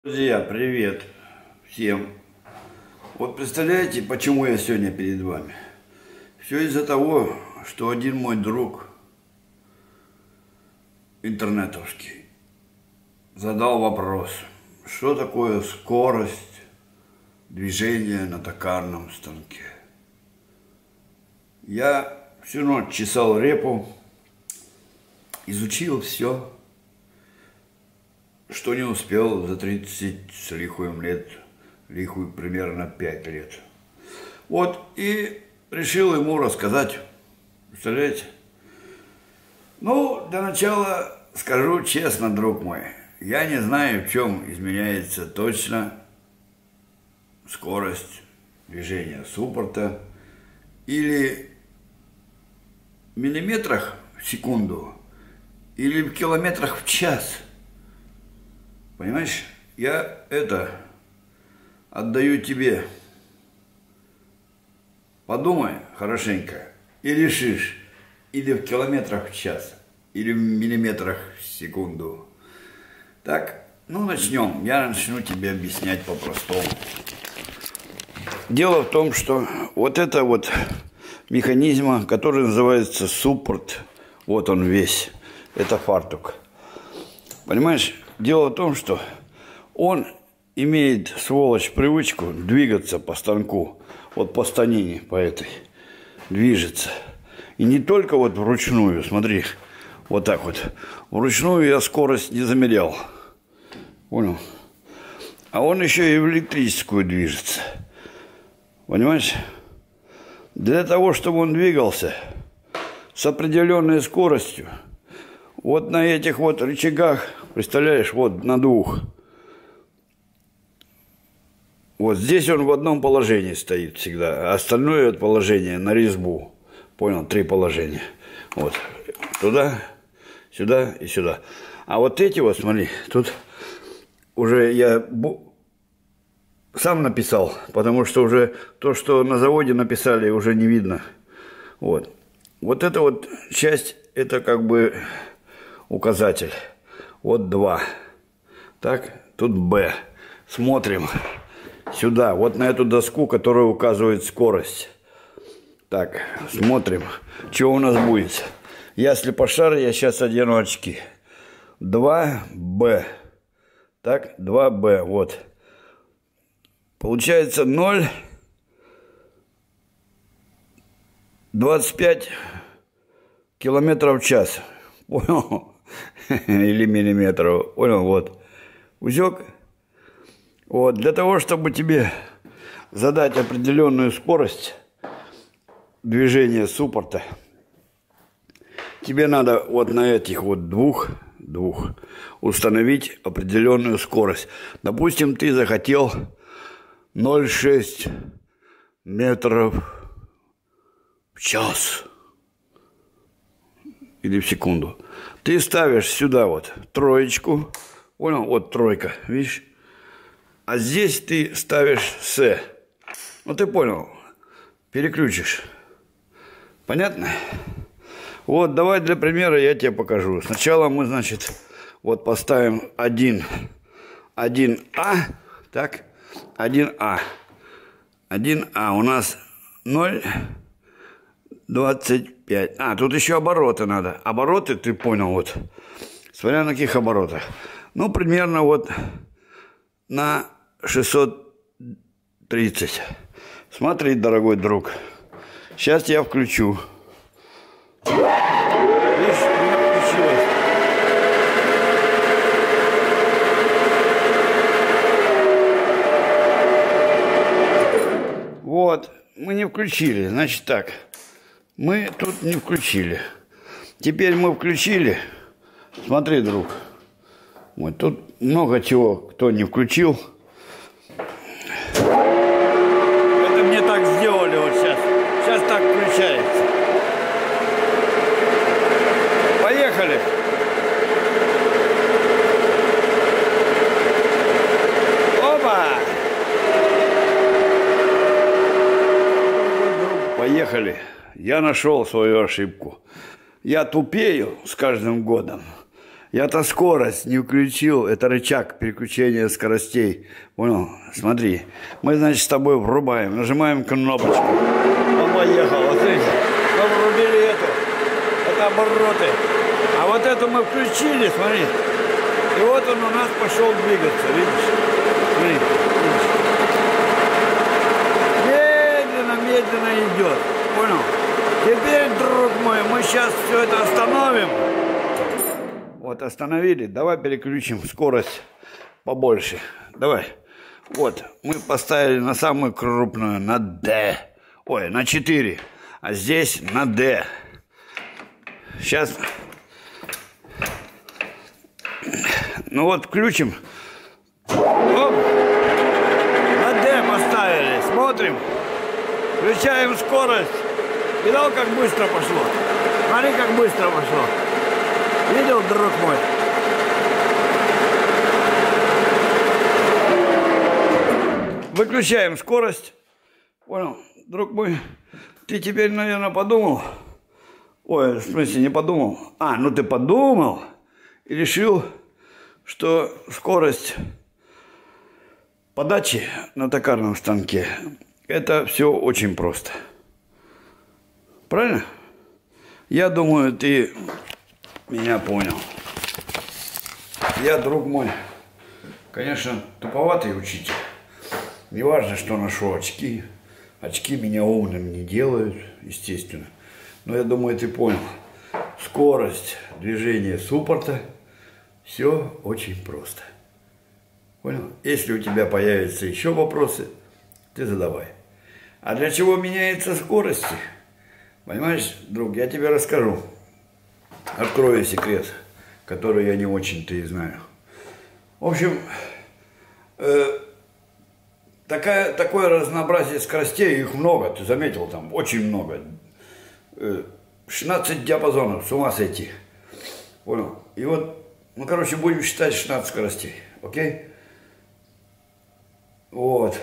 Друзья, привет всем! Вот представляете, почему я сегодня перед вами? Все из-за того, что один мой друг интернетовский задал вопрос, что такое скорость движения на токарном станке. Я всю ночь чесал репу, изучил все, что не успел за 30 с лихуем лет, лихую примерно 5 лет. Вот, и решил ему рассказать, представляете? Ну, для начала скажу честно, друг мой, я не знаю, в чем изменяется точно скорость движения суппорта, или в миллиметрах в секунду, или в километрах в час. Понимаешь, я это отдаю тебе. Подумай хорошенько и решишь, или в километрах в час, или в миллиметрах в секунду. Так, ну начнем. Я начну тебе объяснять по-простому. Дело в том, что вот это вот механизм, который называется суппорт, вот он весь, это фартук. Понимаешь? Дело в том, что он имеет, сволочь, привычку двигаться по станку, вот по станине, по этой, движется. И не только вот вручную, смотри, вот так вот. Вручную я скорость не замерял, понял? А он еще и в электрическую движется, понимаешь? Для того, чтобы он двигался с определенной скоростью, вот на этих вот рычагах, представляешь, вот на двух. Вот здесь он в одном положении стоит всегда, а остальное положение на резьбу. Понял? 3 положения. Вот. Туда, сюда и сюда. А вот эти вот, смотри, тут уже я сам написал, потому что уже то, что на заводе написали, уже не видно. Вот. Вот эта вот часть, это как бы указатель. Вот 2. Так, тут Б. Смотрим сюда, вот на эту доску, которая указывает скорость. Так, смотрим, что у нас будет. Я слепошар, я сейчас одену очки. 2Б. Так, 2Б, вот. Получается 0,25 километров в час. Понял? Или миллиметров. Понял? Вот. Усек? Вот. Для того, чтобы тебе задать определенную скорость движения суппорта, тебе надо вот на этих вот двух установить определенную скорость. Допустим, ты захотел 0,6 метров в час или в секунду. Ты ставишь сюда вот троечку, понял, вот тройка, видишь? А здесь ты ставишь С. Ну ты понял, переключишь. Понятно? Вот, давай для примера я тебе покажу. Сначала мы, значит, вот поставим 1А, так, 1А. 1А у нас 0,25. А, тут еще обороты надо. Обороты, ты понял, вот. Смотря на каких оборотах. Ну, примерно вот на 630. Смотри, дорогой друг. Сейчас я включу. Видишь, не включилось. Вот, мы не включили. Значит так. Мы тут не включили. Теперь мы включили. Смотри, друг. Вот тут много чего, кто не включил. Это мне так сделали вот сейчас. Сейчас так включается. Поехали. Опа! Поехали. Я нашел свою ошибку. Я тупею с каждым годом. Я-то скорость не включил. Это рычаг переключения скоростей. Понял? Смотри. Мы, значит, с тобой врубаем. Нажимаем кнопочку. Он поехал. Вот видите. Мы врубили эту. Это обороты. А вот эту мы включили, смотри. И вот он у нас пошел двигаться. Видишь? Смотри. Видишь? Медленно идет. Понял? Теперь, друг мой, мы сейчас все это остановим. Вот, остановили. Давай переключим скорость побольше. Давай. Вот, мы поставили на самую крупную, на D. Ой, на 4. А здесь на D. Сейчас. Ну вот, включим. Оп. На D поставили. Смотрим. Включаем скорость. Видал, как быстро пошло? Смотри, как быстро пошло. Видел, друг мой? Выключаем скорость. Понял, друг мой? Ты теперь, наверное, подумал. Ой, в смысле, не подумал. А, ну ты подумал и решил, что скорость подачи на токарном станке — это все очень просто. Правильно? Я думаю, ты меня понял. Я, друг мой, конечно, туповатый учитель. Не важно, что ношу очки. Очки меня умным не делают, естественно. Но я думаю, ты понял. Скорость движения суппорта — все очень просто. Понял? Если у тебя появятся еще вопросы, ты задавай. А для чего меняется скорость? Понимаешь, друг, я тебе расскажу. Открою секрет, который я не очень-то и знаю. В общем, такое разнообразие скоростей, их много, ты заметил, там очень много. 16 диапазонов, с ума сойти. Понял? И вот, ну, короче, будем считать 16 скоростей, окей? Вот.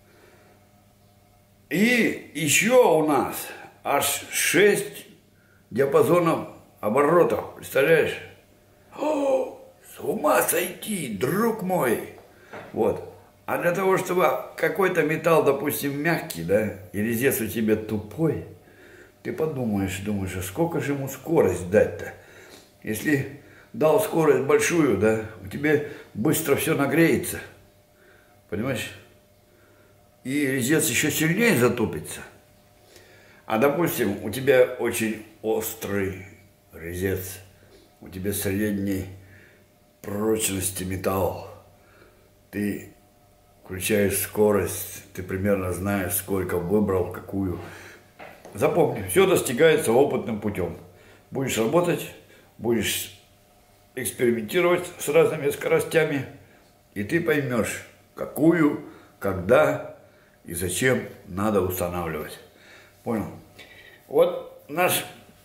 И еще у нас аж 6 диапазонов оборотов, представляешь? О, с ума сойти, друг мой! Вот. А для того, чтобы какой-то металл, допустим, мягкий, да, и резец у тебя тупой, ты подумаешь, думаешь, а сколько же ему скорость дать-то? Если дал скорость большую, да, у тебя быстро все нагреется, понимаешь? И резец еще сильнее затупится. А, допустим, у тебя очень острый резец, у тебя средней прочности металл, ты включаешь скорость, ты примерно знаешь, сколько выбрал, какую. Запомни, все достигается опытным путем. Будешь работать, будешь экспериментировать с разными скоростями, и ты поймешь, какую, когда и зачем надо устанавливать. Понял? Вот наш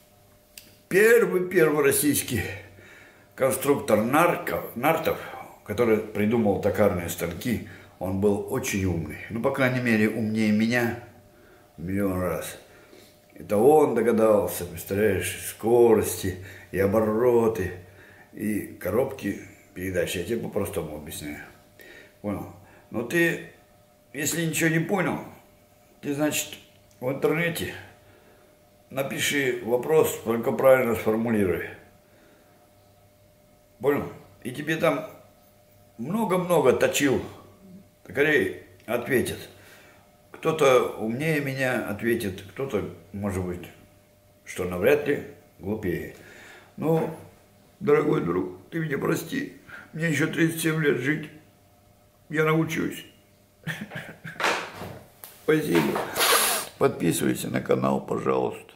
первый российский конструктор Нартов, который придумал токарные станки, он был очень умный. Ну, по крайней мере, умнее меня в миллион раз. Это он догадался, представляешь, скорости и обороты, и коробки передач. Я тебе по-простому объясняю. Понял? Но ты, если ничего не понял, ты, значит, в интернете напиши вопрос, только правильно сформулируй. Понял? И тебе там много-много точил токарей ответит. Кто-то умнее меня ответит, кто-то, может быть, что навряд ли, глупее. Но, дорогой друг, ты меня прости, мне еще 37 лет жить, я научусь. Спасибо. Подписывайся на канал, пожалуйста.